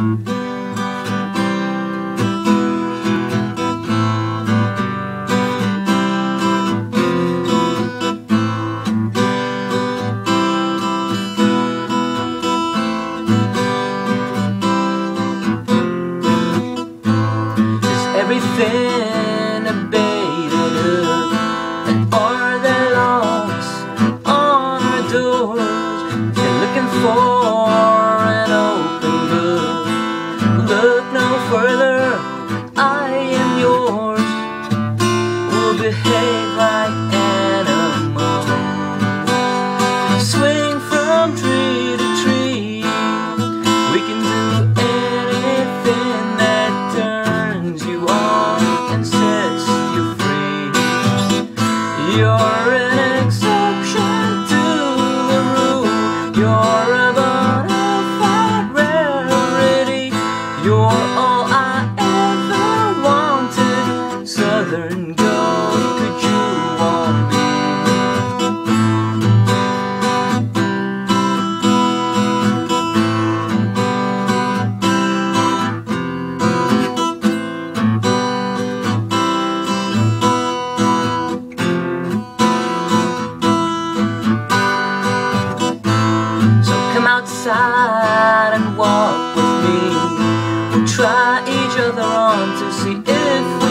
Everything abated up, and are there locks on our doors? If you're looking for an open book, look no further, I am yours. We'll behave like animals, swing from tree to tree. We can do anything that turns you on and sets you free. You're an exception to the rule. You're a bona fide rarity. You're all I ever wanted. Southern gold, could you want me? Come outside and walk with me. We'll try each other on to see if